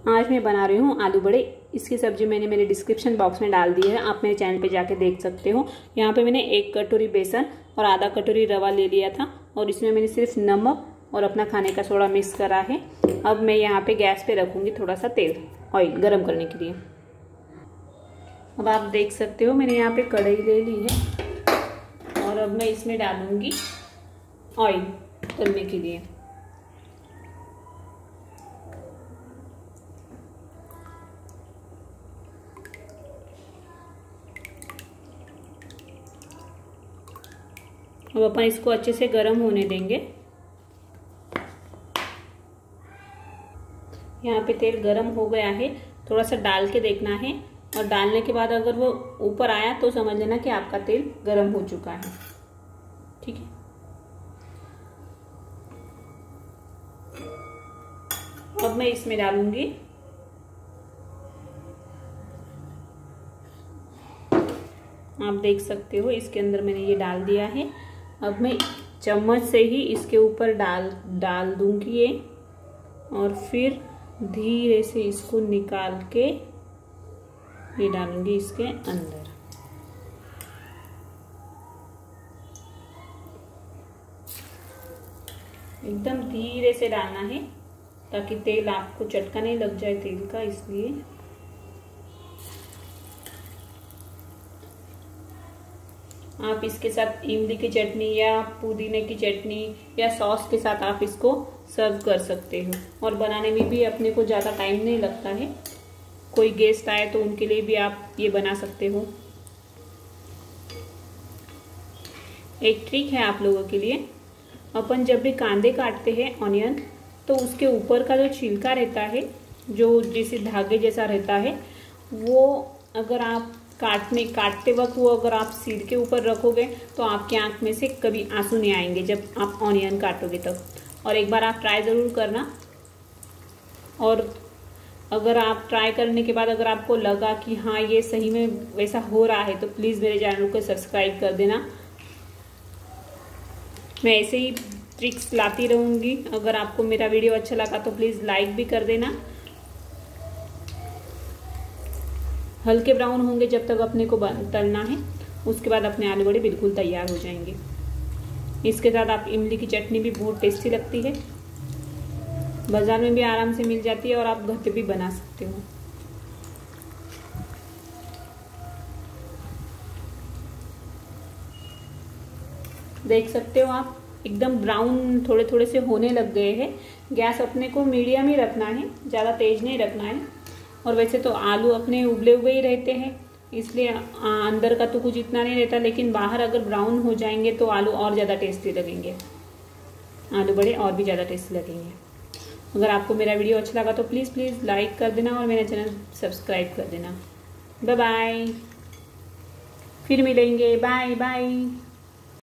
आज मैं बना रही हूँ आलू बड़े। इसकी सब्जी मैंने मेरे डिस्क्रिप्शन बॉक्स में डाल दी है, आप मेरे चैनल पे जाके देख सकते हो। यहाँ पे मैंने 1 कटोरी बेसन और आधा कटोरी रवा ले लिया था और इसमें मैंने सिर्फ नमक और अपना खाने का सोडा मिक्स करा है। अब मैं यहाँ पे गैस पे रखूँगी थोड़ा सा तेल, ऑयल गरम करने के लिए। अब आप देख सकते हो मैंने यहाँ पे कढ़ाई ले ली है और अब मैं इसमें डालूंगी ऑयल तलने के लिए। अब अपन इसको अच्छे से गर्म होने देंगे। यहाँ पे तेल गर्म हो गया है, थोड़ा सा डाल के देखना है और डालने के बाद अगर वो ऊपर आया तो समझ लेना कि आपका तेल गर्म हो चुका है। ठीक है, अब मैं इसमें डालूंगी आप देख सकते हो इसके अंदर मैंने ये डाल दिया है। अब मैं चम्मच से ही इसके ऊपर डाल दूंगी ये और फिर धीरे से इसको निकाल के ये डालूंगी इसके अंदर। एकदम धीरे से डालना है ताकि तेल आपको चटका नहीं लग जाए तेल का, इसलिए आप इसके साथ इमली की चटनी या पुदीने की चटनी या सॉस के साथ आप इसको सर्व कर सकते हो। और बनाने में भी अपने को ज़्यादा टाइम नहीं लगता है। कोई गेस्ट आए तो उनके लिए भी आप ये बना सकते हो। एक ट्रिक है आप लोगों के लिए, अपन जब भी कांदे काटते हैं ऑनियन, तो उसके ऊपर का जो छिलका रहता है, जो जैसे धागे जैसा रहता है, वो अगर आप काटते वक्त वो अगर आप सिर के ऊपर रखोगे तो आपकी आंख में से कभी आंसू नहीं आएंगे जब आप ऑनियन काटोगे तब। और एक बार आप ट्राई ज़रूर करना। और अगर आप ट्राई करने के बाद अगर आपको लगा कि हाँ ये सही में वैसा हो रहा है तो प्लीज़ मेरे चैनल को सब्सक्राइब कर देना। मैं ऐसे ही ट्रिक्स लाती रहूँगी। अगर आपको मेरा वीडियो अच्छा लगा तो प्लीज़ लाइक भी कर देना। हल्के ब्राउन होंगे जब तक अपने को तलना है, उसके बाद अपने आलू बड़े बिल्कुल तैयार हो जाएंगे। इसके साथ आप इमली की चटनी भी बहुत टेस्टी लगती है, बाजार में भी आराम से मिल जाती है और आप घर पे भी बना सकते हो। देख सकते हो आप एकदम ब्राउन थोड़े थोड़े से होने लग गए हैं। गैस अपने को मीडियम ही रखना है, ज़्यादा तेज नहीं रखना है। और वैसे तो आलू अपने उबले हुए ही रहते हैं, इसलिए अंदर का तो कुछ इतना नहीं रहता, लेकिन बाहर अगर ब्राउन हो जाएंगे तो आलू और ज़्यादा टेस्टी लगेंगे, आलू बड़े और भी ज़्यादा टेस्टी लगेंगे। अगर आपको मेरा वीडियो अच्छा लगा तो प्लीज़ लाइक कर देना और मेरा चैनल सब्सक्राइब कर देना। बाय बाय, फिर मिलेंगे। Bye bye.